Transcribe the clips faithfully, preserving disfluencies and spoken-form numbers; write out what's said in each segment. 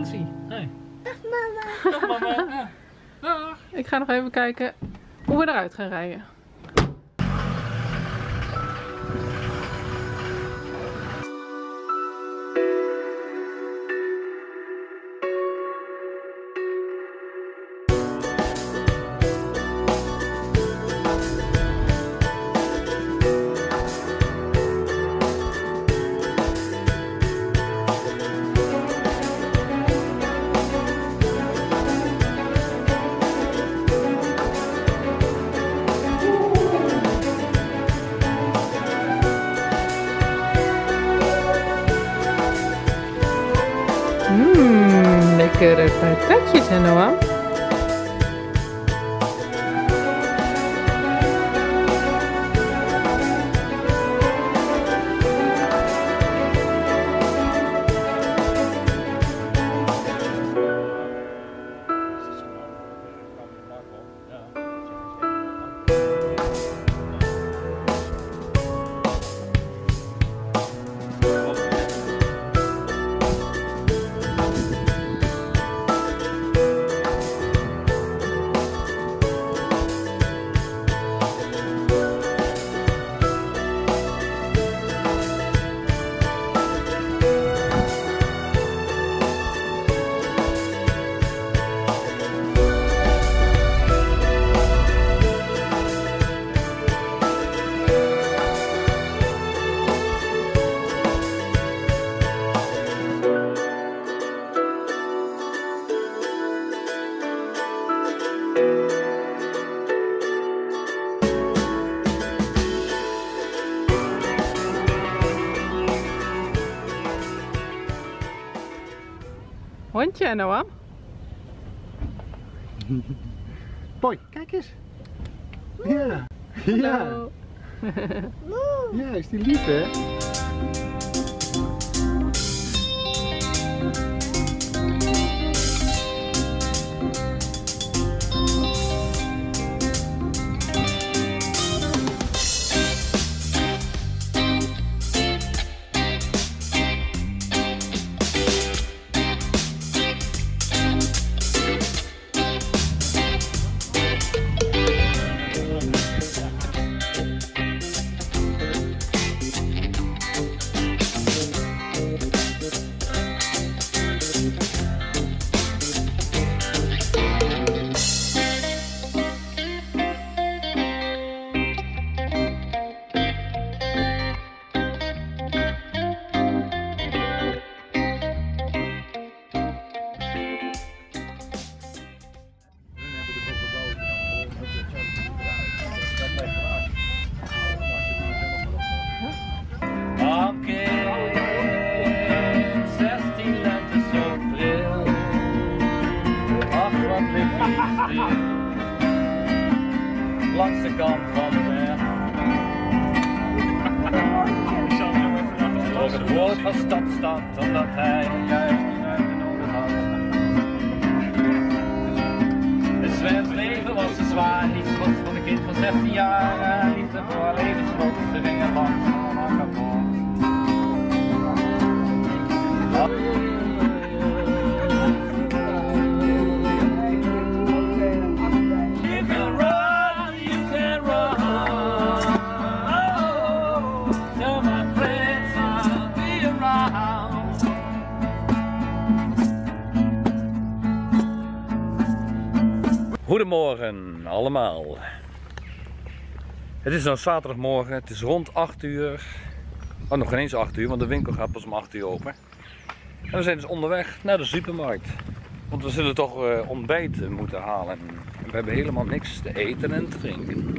vakantie. Hey. Dag mama. Dag mama. Ja. Dag. Ik ga nog even kijken hoe we eruit gaan rijden. Mmm, lekkere patatjes en Noam. Hondje en Noam. Boy, kijk eens. Ja. Ja. Ja, is die lief hè? Langs de kant van de weg. Door het woord van stadstad, omdat hij juist die ruimte nodig had. Het zwemsleven was te zwaar, niet trots van een kind van zestien jaar. Liefde voor haar levensloop, ze gingen langs allemaal kapot. Goedemorgen allemaal. Het is nou zaterdagmorgen, het is rond acht uur. Oh, nog geen eens acht uur, want de winkel gaat pas om acht uur open. En we zijn dus onderweg naar de supermarkt. Want we zullen toch uh, ontbijt moeten halen. En we hebben helemaal niks te eten en te drinken.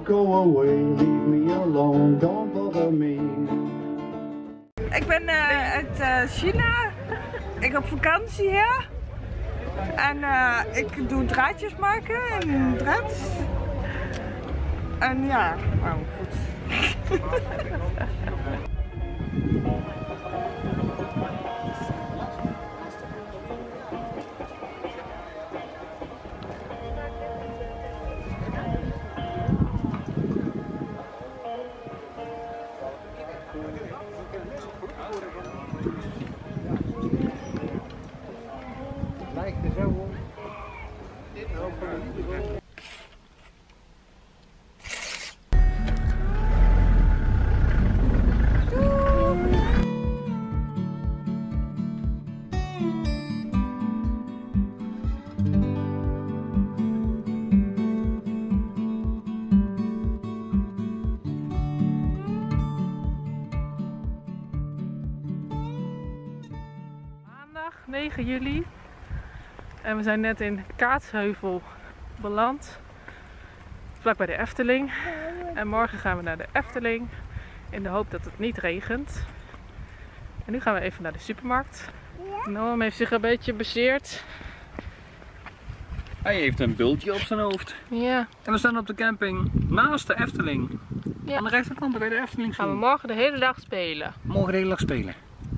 go away, leave me alone, don't bother me. Ik ben uh, uit uh, China. Ik heb vakantie hier. En uh, ik doe draadjes maken en draad. En ja, nou goed. Lijkt er zo op. negen juli en we zijn net in Kaatsheuvel beland, vlak bij de Efteling. En morgen gaan we naar de Efteling in de hoop dat het niet regent. En nu gaan we even naar de supermarkt. Noam heeft zich een beetje bezeerd. Hij heeft een bultje op zijn hoofd. Ja. En we staan op de camping naast de Efteling. Ja. Aan de rechterkant bij de Efteling. Gaan we morgen de hele dag spelen. Morgen de hele dag spelen.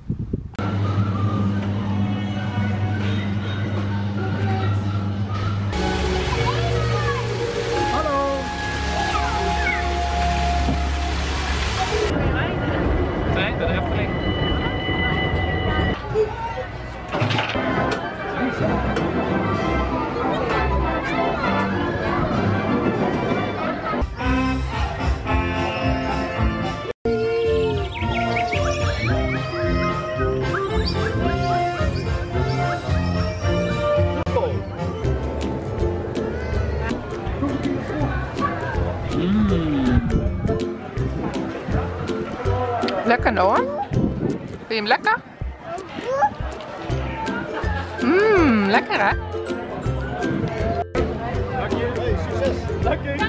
Bij de Efteling. Lekker Noam? Vind je hem lekker? Mmm, lekker hè? Dank je. Hey, succes. Dank je.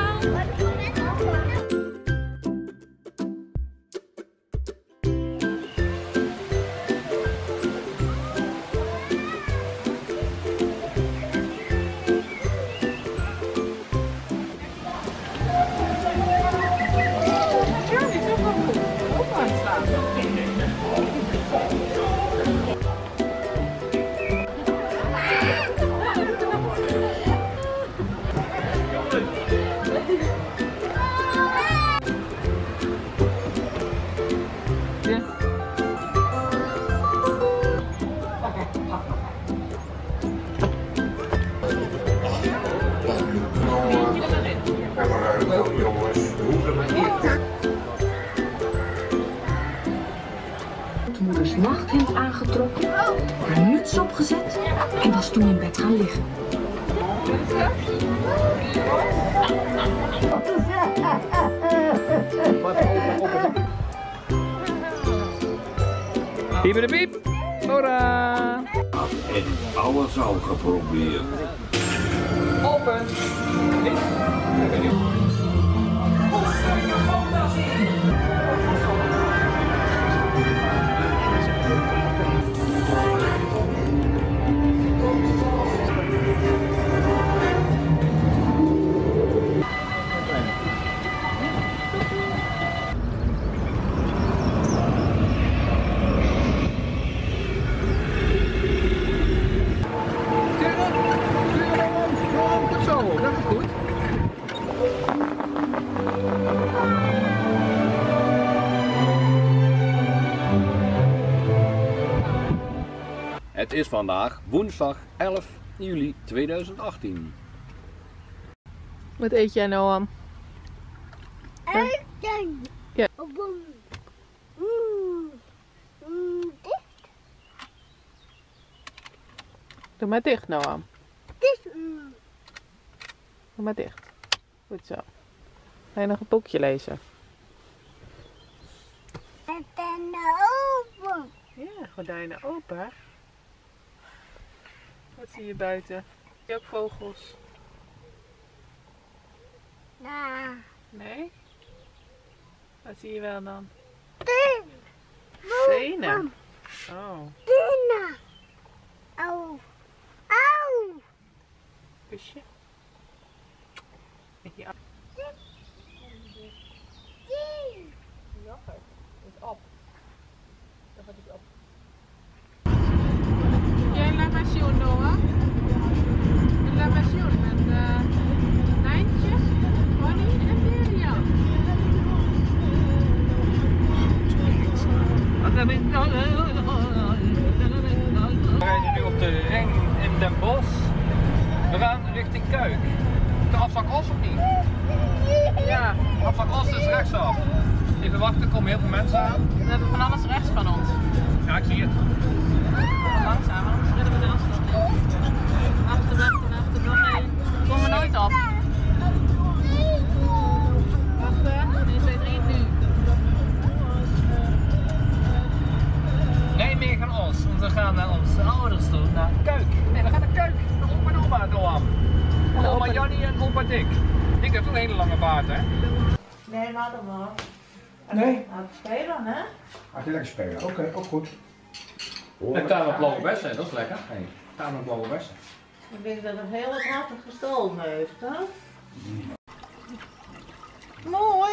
Moeders nachthemd aangetrokken, haar muts opgezet en was toen in bed gaan liggen. Piep de piep. Hoera! En alles al geprobeerd. Open! Het is vandaag woensdag elf juli tweeduizend achttien. Wat eet jij Noam? Eten. Ja. Mm. Mm. Dicht. Doe maar dicht Noam. Dicht. Mm. Doe maar dicht. Goed zo. Ga je nog een boekje lezen? En dan open. Ja, gordijnen open. Wat zie je buiten? Zie je ook vogels? Nou. Nee? Wat zie je wel dan? Tenen. Tenen? Oh. Tenen. Auw. Auw. Kusje. Beetje af. Tien. Jammer. Het is op. Dan gaat het op. Jij laat maar zien, Noah. Laat maar zien met uh, Nijntje, Bonnie en Mirjam. We rijden nu op de ring in Den Bosch. We gaan richting Kuik. De afslag Os of niet? Ja, Afslag Os is rechtsaf. Even wachten, er komen heel veel mensen aan. we hebben van alles rechts van ons. Ja, ik zie het. Langzaam, anders redden we de afstand niet. Achter, wachten, achter, nog één. Komen we nooit op. Wachten, één, twee, drie, nu. Nijmegen Os, want we gaan naar onze ouders toe, naar Kuik. Nee, we gaan naar Kuik. Naar opa en oma Noam. Oma Jannie en opa Dick. Dick heeft ook een hele lange baard, hè? Nee, maar dan maar. Nee? Aan het spelen, hè? Gaat hij lekker spelen? Oké, okay, ook goed. En daar met blauwe bessen, dat is lekker. Nee, daar met blauwe bessen. Ik denk dat het heel wat hartig gestolen heeft, hè? Mooi!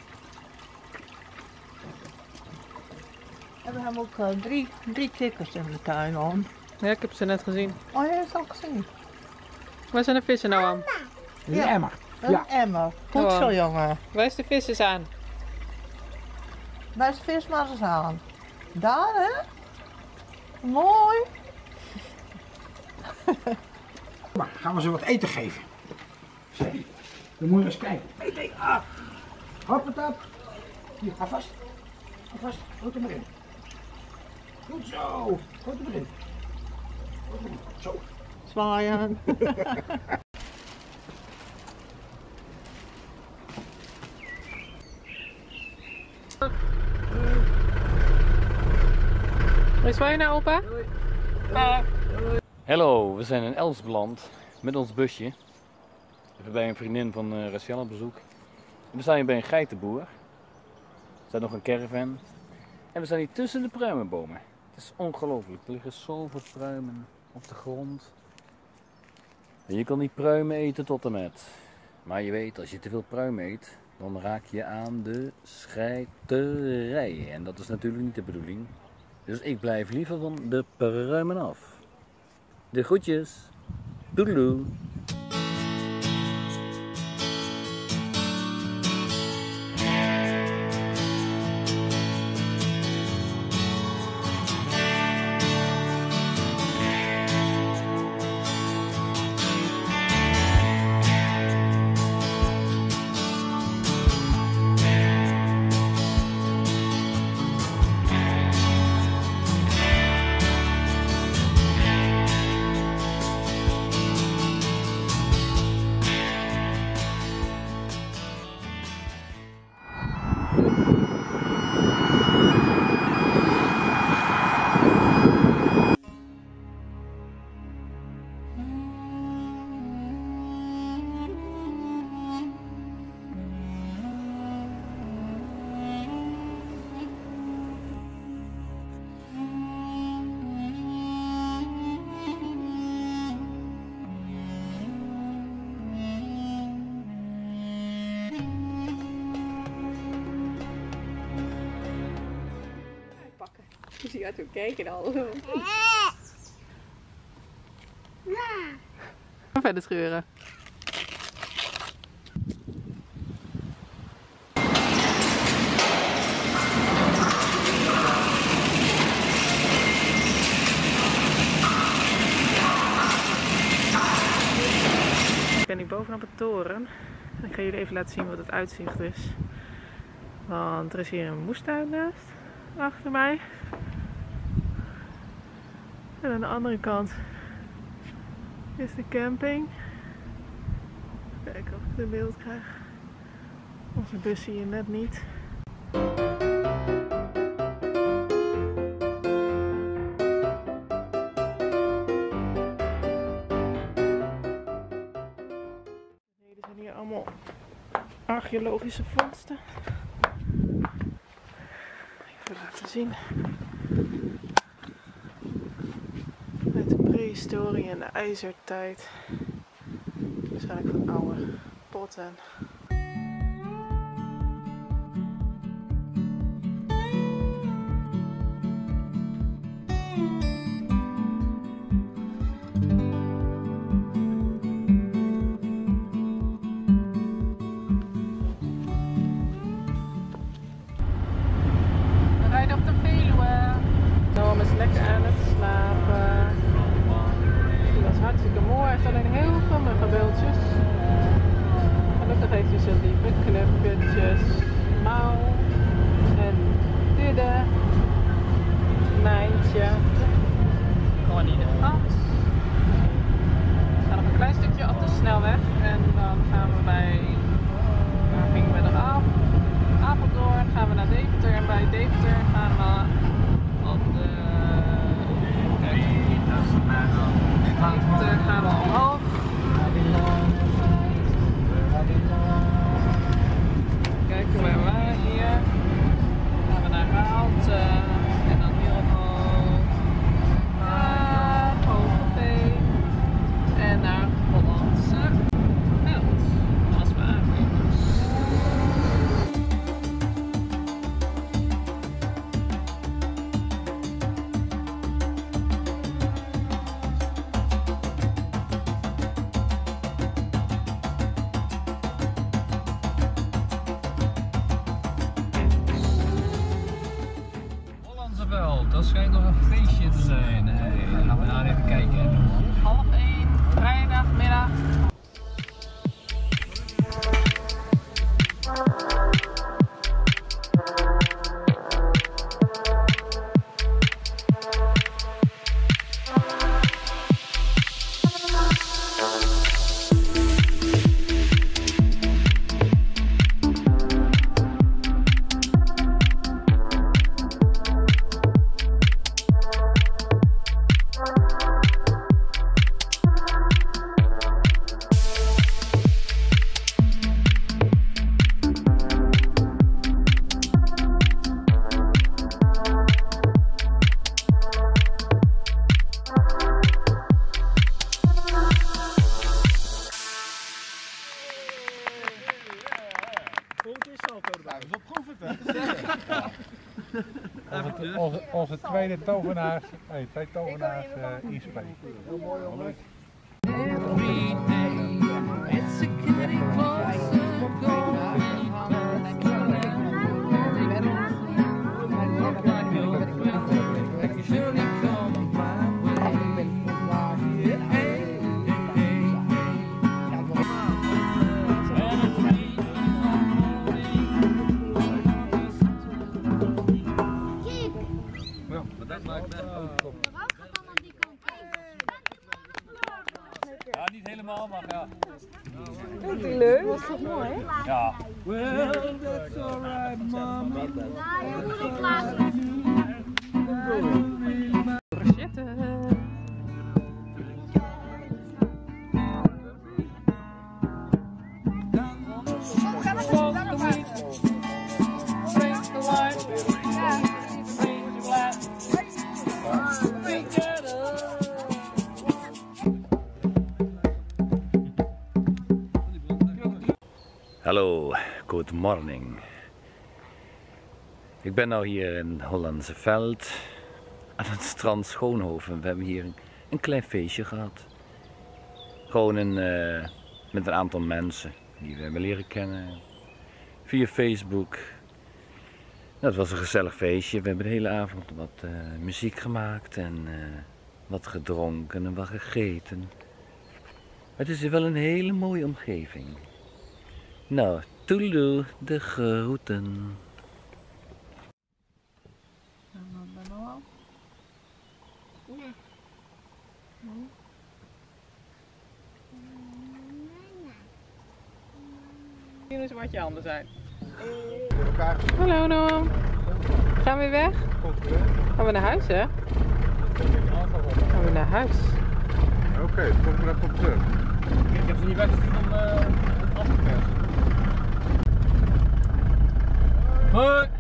En we hebben ook uh, drie, drie kikkers in de tuin aan. Ja, ik heb ze net gezien. Oh, je hebt het al gezien? Waar zijn de vissen nou aan? Een Ja. emmer. Een Ja. emmer. Goed Oh. zo, jongen. Waar is de vissers aan? Bij de vis maar eens aan. Daar, hè? Mooi! Maar gaan we ze wat eten geven? Zeg, dan moet je eens kijken. Nee, nee, ah. Hoppatap. Hier, ga vast. Ga vast, goed er maar in. Goed zo, goed er maar in. Goed er maar in. Zo. Zwaaien. Waar is je nou, opa? Hallo, we zijn in Elst beland met ons busje. Even bij een vriendin van uh, Rachel op bezoek. En we staan hier bij een geitenboer. Er staat nog een caravan. En we staan hier tussen de pruimenbomen. Het is ongelooflijk. Er liggen zoveel pruimen op de grond. En je kan die pruimen eten tot en met. Maar je weet, als je te veel pruim eet, dan raak je aan de scheiterij. En dat is natuurlijk niet de bedoeling. Dus ik blijf liever van de pruimen af. De groetjes. Doedeloe. Dus je gaat toen kijken al. Ga verder scheuren. Ik ben hier bovenop een toren. Ik ga jullie even laten zien wat het uitzicht is. Want er is hier een moestuin naast, achter mij. En aan de andere kant is de camping. Kijken of ik het in beeld krijg. Onze bus zie je net niet. Er zijn hier allemaal archeologische vondsten. Even laten zien. Uit de prehistorie en de ijzertijd. Waarschijnlijk van oude potten. Alleen heel veel muggenbeeldjes. Gelukkig heeft hij zijn lieve knuffeltjes, mouw en didde, nijntje, gewoon in de gat. We gaan nog een klein stukje op de snelweg en dan gaan we bij, waar gingen we eraf? Apeldoorn gaan we naar Deventer en bij Deventer gaan we op de, Deventer gaan we omhoog. Kijken waar we waren hier. Dan gaan we naar Raalte en dan hier omhoog naar Hogeveen en naar Hollandse Veld. Als we aankomen. Dat schijnt nog een feestje te zijn. Hey, dan gaan we daar even kijken. Half één, vrijdagmiddag. Onze, onze tweede tovenaars, nee, twee tovenaars uh, inspelen. Heel mooi hoor. Ja, niet helemaal, maar ja. Vindt hij leuk? Dat is toch mooi, hè? Ja. Well, that's alright, mama. Hallo, good morning. Ik ben nou hier in Hollandse Veld aan het strand Schoonhoven. We hebben hier een, een klein feestje gehad. Gewoon een, uh, met een aantal mensen die we hebben leren kennen via Facebook. Dat was een gezellig feestje. We hebben de hele avond wat uh, muziek gemaakt en uh, wat gedronken en wat gegeten. Het is wel een hele mooie omgeving. Nou, toedeloe, de groeten. Hier is wat je handen zijn. Hallo Noam. Gaan we weer weg? Gaan we naar huis, hè? Gaan we naar huis. Oké, okay, kom er even op terug. Ik heb ze niet weggestuurd om uh, af te persen. Hoi.